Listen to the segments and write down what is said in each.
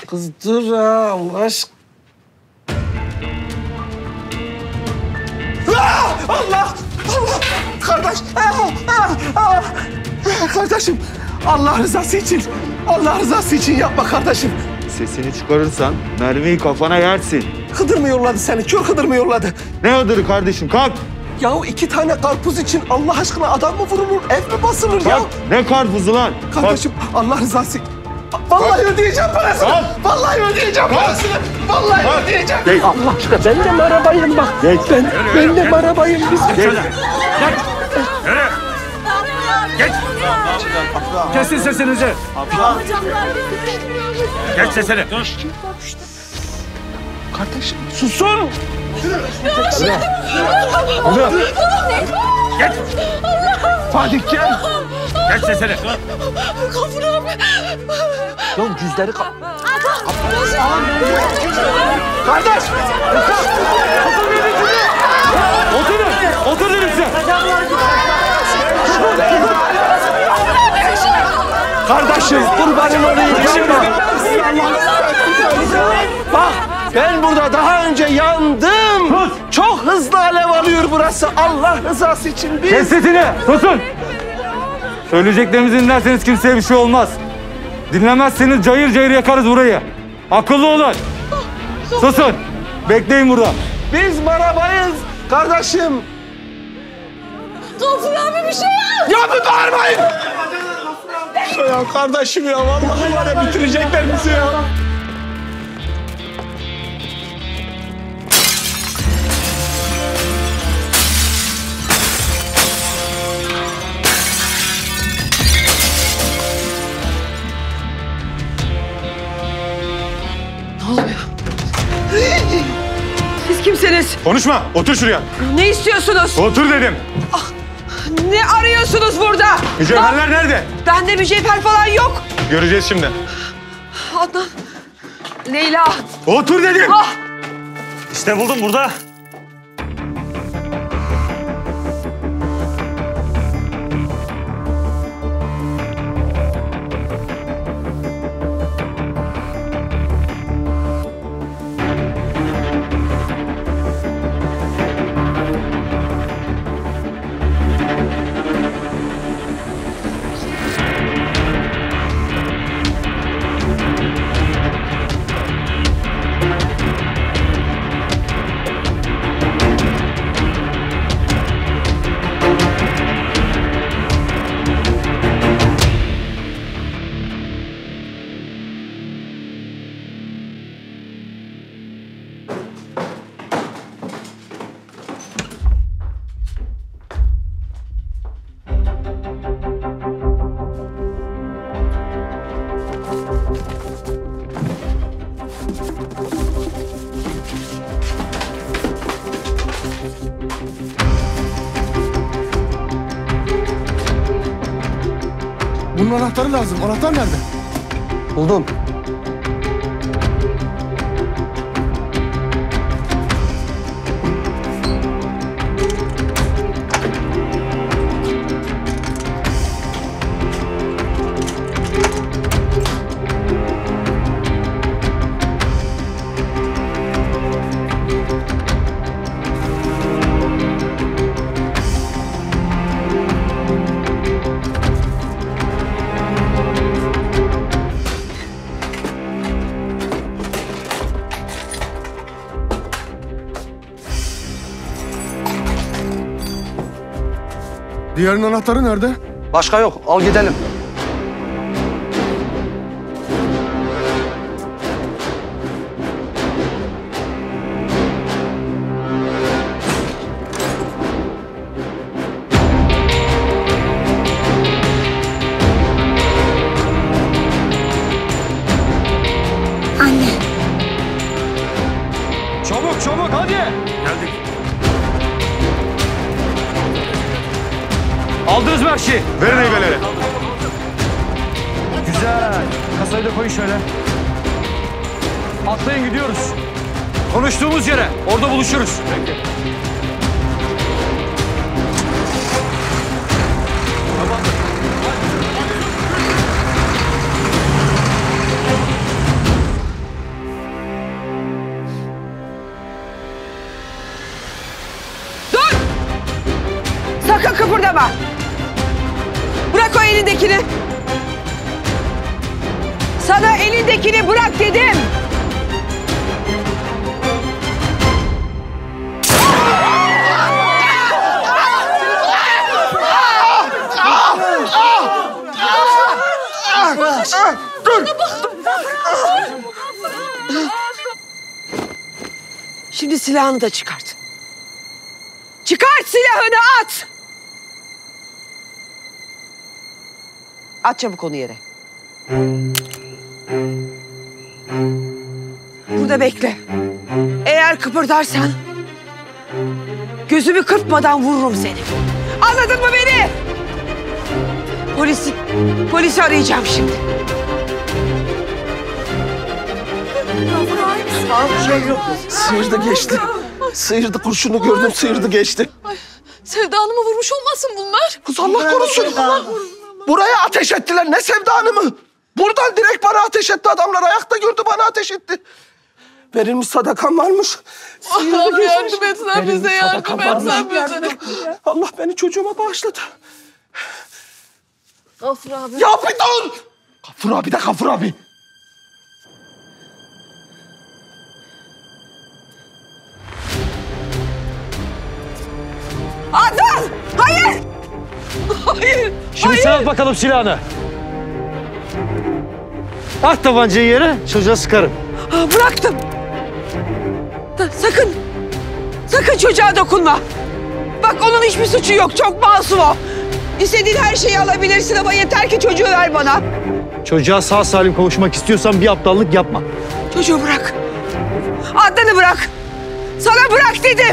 Kız dur ha Allah aşkına. Allah! Allah! Kardeş! Kardeşim! Allah rızası için! Allah rızası için yapma kardeşim! Sesini çıkarırsan mermiyi kafana yersin. Hıdır mı yolladı seni? Kör Hıdır mı yolladı? Ne Hıdır'ı kardeşim? Kalk! Yahu 2 tane karpuz için Allah aşkına adam mı vurulur, ev mi basılır ya? Kalk! Ne karpuzu lan? Kardeşim Allah rızası... Vallahi ödeyeceğim parasını! Kalk! Vallahi ödeyeceğim parasını! Vallahi ödeyeceğim! Geç. Allah aşkına ben de arabayım bak! Geç. Ben de arabayım biz! Geç. Geç. Kesin sesinizi. Geç sesini. Kardeşim susun! Geç. Fatih gel! Geç sesini. Gafur abi. Ya cüzleri Kardeş! Oturun. Otur dedim size. Kardeşim kurbanın olayım yapma! Bak ben burada daha önce yandım! Çok hızlı alev alıyor burası Allah rızası için biz... Kes sesini. Susun. Söyleyeceklerimizi dinlerseniz kimseye bir şey olmaz. Dinlemezseniz cayır cayır yakarız burayı. Akıllı olun. Susun. Bekleyin burada. Biz marabayız kardeşim! Gafur abi bir şey yap. Ya bir bağırmayın! Ya kardeşim ya vallahi var ya bitirecekler bizi ya. Ne oluyor? Siz kimsiniz? Konuşma. Otur şuraya. Ne istiyorsunuz? Otur dedim. Ne arıyorsunuz burada? Mücevherler nerede? Bende mücevher falan yok. Göreceğiz şimdi. Adnan. Leyla. Otur dedim. Ah! İşte buldum burada. Bunun anahtarı lazım. Anahtar nerede? Buldum. Diğerinin anahtarı nerede? Başka yok. Al gidelim. Anne. Çabuk çabuk hadi. Geldik. Aldınız mı her şeyi? Verin heybeleri. Güzel. Kasayı da koyun şöyle. Atlayın gidiyoruz. Konuştuğumuz yere. Orada buluşuruz. Peki. elindekini. Sana elindekini bırak dedim. Şimdi silahını da çıkart. Çıkart silahını, at! At çabuk onu yere. Burada bekle. Eğer kıpırdarsan gözümü kırpmadan vururum seni. Anladın mı beni? Polisi arayacağım şimdi. Sıyırdı geçti. Sıyırdı, kurşunu gördüm, sıyırdı geçti. Sevda Hanım'ı vurmuş olmasın bunlar? Kız Allah korusun. Buraya ateş ettiler. Ne Sevda Hanım'ı? Buradan direkt bana ateş etti adamlar. Ayakta gördü, bana ateş etti. Verilmiş sadakam varmış. Sıyırdı Abi geçmiş. yardım et sen Verilmiş bize, yardım sadakam et sen varmış. bize. Allah beni çocuğuma bağışladı. Gafur abi. Ya bir dur! Gafur abi de Gafur abi. Adnan! Hayır! Hayır! Şimdi sen al bakalım silahını. At tabancayı yere, çocuğa sıkarım. Bıraktım. Sakın! Sakın çocuğa dokunma. Bak onun hiçbir suçu yok. Çok masum o. İstediğin her şeyi alabilirsin ama yeter ki çocuğu ver bana. Çocuğa sağ salim kavuşmak istiyorsan bir aptallık yapma. Çocuğu bırak. Adnan'ı bırak. Sana bırak dedim.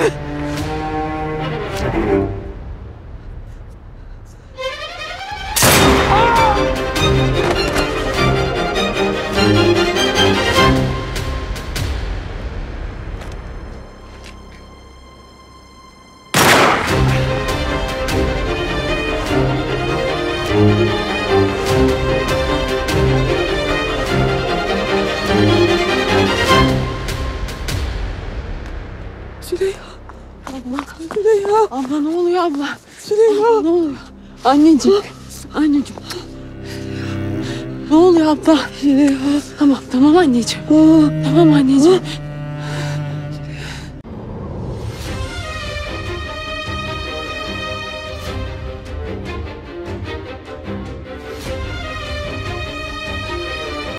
Abla ne oluyor abla? Abla ne oluyor? Anneciğim. Anneciğim. Ne oluyor abla? Tamam anneciğim. Tamam anneciğim.